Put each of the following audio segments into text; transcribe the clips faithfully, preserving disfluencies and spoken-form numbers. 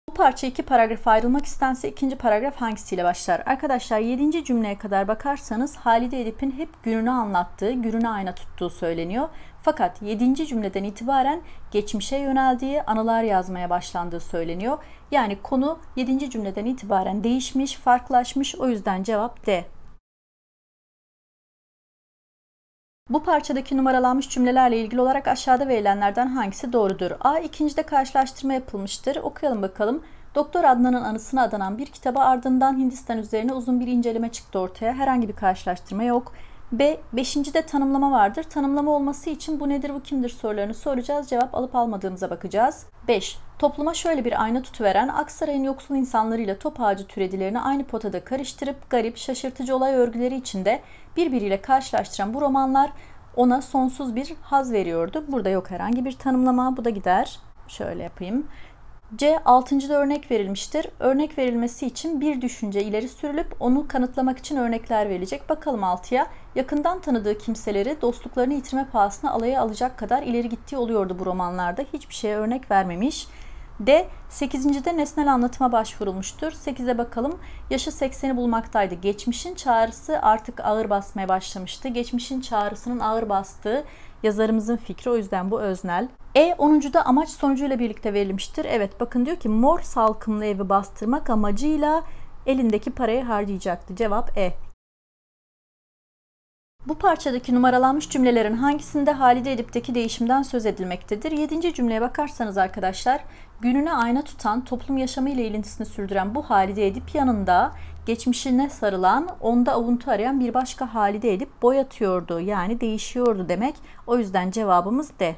Bu parça iki paragrafa ayrılmak istense ikinci paragraf hangisiyle başlar? Arkadaşlar yedinci cümleye kadar bakarsanız Halide Edip'in hep gününü anlattığı, gününü ayna tuttuğu söyleniyor. Fakat yedinci cümleden itibaren geçmişe yöneldiği, anılar yazmaya başlandığı söyleniyor. Yani konu yedinci cümleden itibaren değişmiş, farklılaşmış. O yüzden cevap D. Bu parçadaki numaralanmış cümlelerle ilgili olarak aşağıda verilenlerden hangisi doğrudur? A. İkincide karşılaştırma yapılmıştır. Okuyalım bakalım. Doktor Adnan'ın anısına adanan bir kitaba ardından Hindistan üzerine uzun bir inceleme çıktı ortaya. Herhangi bir karşılaştırma yok. B. Beşincide tanımlama vardır. Tanımlama olması için bu nedir, bu kimdir sorularını soracağız. Cevap alıp almadığımıza bakacağız. beş. Topluma şöyle bir ayna tutuveren, Aksaray'ın yoksul insanlarıyla top ağacı türedilerini aynı potada karıştırıp garip, şaşırtıcı olay örgüleri içinde birbiriyle karşılaştıran bu romanlar ona sonsuz bir haz veriyordu. Burada yok herhangi bir tanımlama. Bu da gider. Şöyle yapayım. C. altıncıda örnek verilmiştir. Örnek verilmesi için bir düşünce ileri sürülüp onu kanıtlamak için örnekler verilecek. Bakalım altıya. Yakından tanıdığı kimseleri dostluklarını yitirme pahasına alaya alacak kadar ileri gittiği oluyordu bu romanlarda. Hiçbir şeye örnek vermemiş. D. sekizincide nesnel anlatıma başvurulmuştur. sekize bakalım. Yaşı sekseni bulmaktaydı. Geçmişin çağrısı artık ağır basmaya başlamıştı. Geçmişin çağrısının ağır bastığı yazarımızın fikri, o yüzden bu öznel. E. onuncuda amaç sonucuyla birlikte verilmiştir. Evet bakın diyor ki mor salkımlı evi bastırmak amacıyla elindeki parayı harcayacaktı. Cevap E. Bu parçadaki numaralanmış cümlelerin hangisinde Halide Edip'teki değişimden söz edilmektedir? yedinci cümleye bakarsanız arkadaşlar, gününe ayna tutan, toplum yaşamıyla ilintisini sürdüren bu Halide Edip yanında geçmişine sarılan, onda avuntu arayan bir başka Halide Edip boyatıyordu. Yani değişiyordu demek. O yüzden cevabımız D.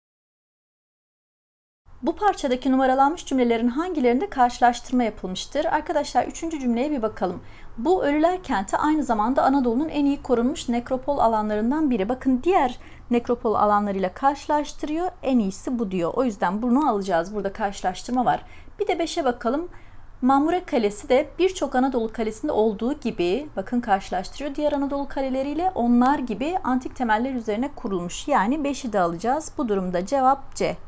Bu parçadaki numaralanmış cümlelerin hangilerinde karşılaştırma yapılmıştır? Arkadaşlar üçüncü cümleye bir bakalım. Bu Ölüler Kenti aynı zamanda Anadolu'nun en iyi korunmuş nekropol alanlarından biri. Bakın diğer nekropol alanlarıyla karşılaştırıyor. En iyisi bu diyor. O yüzden bunu alacağız. Burada karşılaştırma var. Bir de beşe bakalım. Mamure Kalesi de birçok Anadolu kalesinde olduğu gibi, bakın karşılaştırıyor diğer Anadolu kaleleriyle, onlar gibi antik temeller üzerine kurulmuş. Yani beşi de alacağız. Bu durumda cevap C.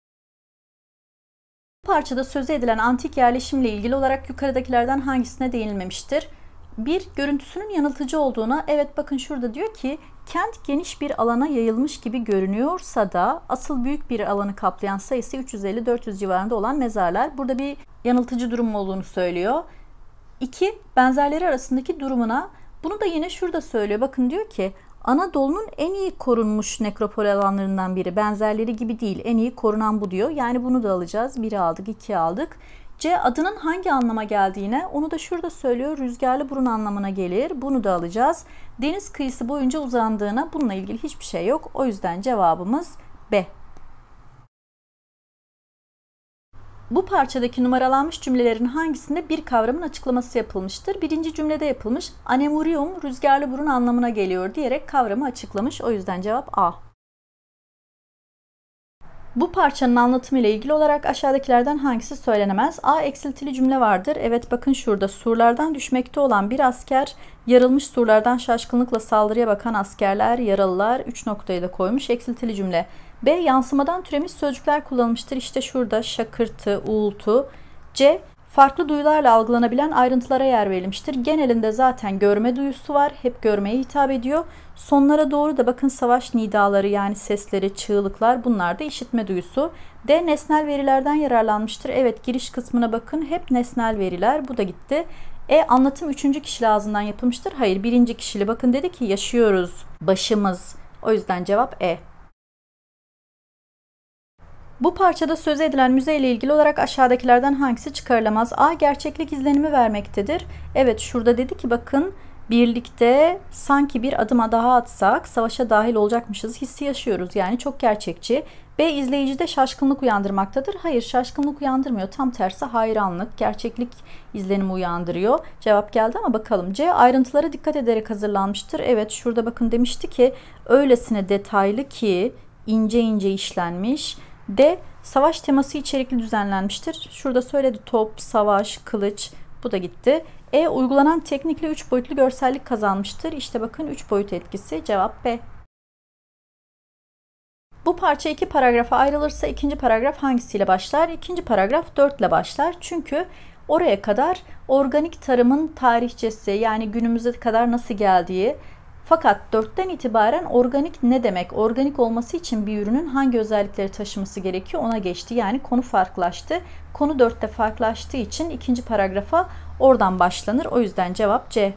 Bu parçada sözü edilen antik yerleşimle ilgili olarak yukarıdakilerden hangisine değinilmemiştir? Bir, görüntüsünün yanıltıcı olduğuna, evet bakın şurada diyor ki kent geniş bir alana yayılmış gibi görünüyorsa da asıl büyük bir alanı kaplayan sayısı üç yüz elli dört yüz civarında olan mezarlar. Burada bir yanıltıcı durum olduğunu söylüyor. İki, benzerleri arasındaki durumuna, bunu da yine şurada söylüyor. Bakın diyor ki Anadolu'nun en iyi korunmuş nekropol alanlarından biri. Benzerleri gibi değil. En iyi korunan bu diyor. Yani bunu da alacağız. biri aldık, iki aldık. C, adının hangi anlama geldiğine, onu da şurada söylüyor. Rüzgarlı burun anlamına gelir. Bunu da alacağız. Deniz kıyısı boyunca uzandığına, bununla ilgili hiçbir şey yok. O yüzden cevabımız B. Bu parçadaki numaralanmış cümlelerin hangisinde bir kavramın açıklaması yapılmıştır? Birinci cümlede yapılmış. Anemurium rüzgarlı burun anlamına geliyor diyerek kavramı açıklamış. O yüzden cevap A. Bu parçanın anlatımı ile ilgili olarak aşağıdakilerden hangisi söylenemez? A. Eksiltili cümle vardır. Evet bakın şurada surlardan düşmekte olan bir asker, yarılmış surlardan şaşkınlıkla saldırıya bakan askerler, yaralılar, üç noktayı da koymuş. Eksiltili cümle. B. Yansımadan türemiş sözcükler kullanılmıştır. İşte şurada şakırtı, uğultu. C. Farklı duyularla algılanabilen ayrıntılara yer verilmiştir. Genelinde zaten görme duyusu var. Hep görmeye hitap ediyor. Sonlara doğru da bakın savaş nidaları, yani sesleri, çığlıklar, bunlar da işitme duyusu. D. Nesnel verilerden yararlanmıştır. Evet giriş kısmına bakın, hep nesnel veriler. Bu da gitti. E. Anlatım üçüncü kişili ağzından yapılmıştır. Hayır, birinci kişili. Bakın dedi ki yaşıyoruz, başımız. O yüzden cevap E. Bu parçada söz edilen müze ile ilgili olarak aşağıdakilerden hangisi çıkarılamaz? A. Gerçeklik izlenimi vermektedir. Evet şurada dedi ki bakın birlikte sanki bir adım daha atsak savaşa dahil olacakmışız hissi yaşıyoruz. Yani çok gerçekçi. B. İzleyicide şaşkınlık uyandırmaktadır. Hayır, şaşkınlık uyandırmıyor. Tam tersi hayranlık, gerçeklik izlenimi uyandırıyor. Cevap geldi ama bakalım. C. Ayrıntılara dikkat ederek hazırlanmıştır. Evet şurada bakın demişti ki öylesine detaylı ki ince ince işlenmiş. D. Savaş teması içerikli düzenlenmiştir. Şurada söyledi top, savaş, kılıç. Bu da gitti. E. Uygulanan teknikle üç boyutlu görsellik kazanmıştır. İşte bakın üç boyut etkisi. Cevap B. Bu parça iki paragrafa ayrılırsa ikinci paragraf hangisiyle başlar? İkinci paragraf dört ile başlar. Çünkü oraya kadar organik tarımın tarihçesi, yani günümüze kadar nasıl geldiği, fakat dörtten itibaren organik ne demek? Organik olması için bir ürünün hangi özellikleri taşıması gerekiyor ona geçti. Yani konu farklılaştı. Konu dörtte farklılaştığı için ikinci paragrafa oradan başlanır. O yüzden cevap C.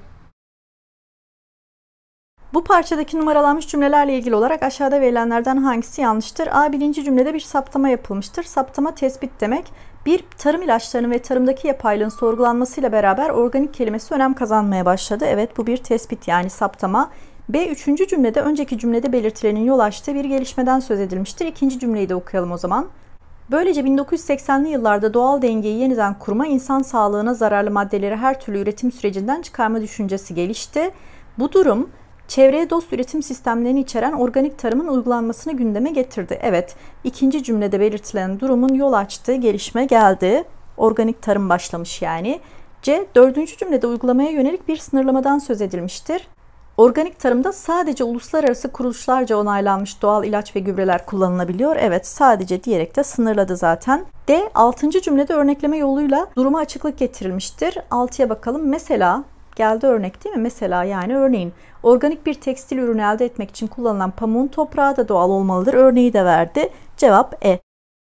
Bu parçadaki numaralanmış cümlelerle ilgili olarak aşağıda verilenlerden hangisi yanlıştır? A. Birinci cümlede bir saptama yapılmıştır. Saptama tespit demek. Bir, tarım ilaçlarının ve tarımdaki yapaylığın sorgulanmasıyla beraber organik kelimesi önem kazanmaya başladı. Evet, bu bir tespit, yani saptama. B. Üçüncü cümlede önceki cümlede belirtilenin yol açtığı bir gelişmeden söz edilmiştir. İkinci cümleyi de okuyalım o zaman. Böylece bin dokuz yüz seksenli yıllarda doğal dengeyi yeniden kurma, insan sağlığına zararlı maddeleri her türlü üretim sürecinden çıkarma düşüncesi gelişti. Bu durum çevreye dost üretim sistemlerini içeren organik tarımın uygulanmasını gündeme getirdi. Evet, ikinci cümlede belirtilen durumun yol açtığı gelişme geldi. Organik tarım başlamış yani. C. Dördüncü cümlede uygulamaya yönelik bir sınırlamadan söz edilmiştir. Organik tarımda sadece uluslararası kuruluşlarca onaylanmış doğal ilaç ve gübreler kullanılabiliyor. Evet, sadece diyerek de sınırladı zaten. D. Altıncı cümlede örnekleme yoluyla duruma açıklık getirilmiştir. Altıya bakalım. Mesela geldi örnek değil mi? Mesela, yani örneğin organik bir tekstil ürünü elde etmek için kullanılan pamuğun toprağı da doğal olmalıdır. Örneği de verdi. Cevap E.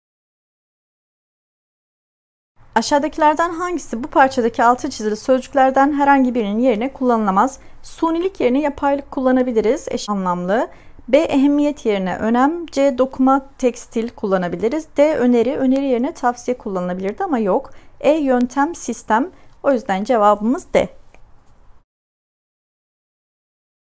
Aşağıdakilerden hangisi bu parçadaki altı çizili sözcüklerden herhangi birinin yerine kullanılamaz? Sunilik yerine yapaylık kullanabiliriz. Eş anlamlı. B. Ehemmiyet yerine önem. C. Dokuma, tekstil kullanabiliriz. D. Öneri. Öneri yerine tavsiye kullanılabilirdi ama yok. E. Yöntem, sistem. O yüzden cevabımız D.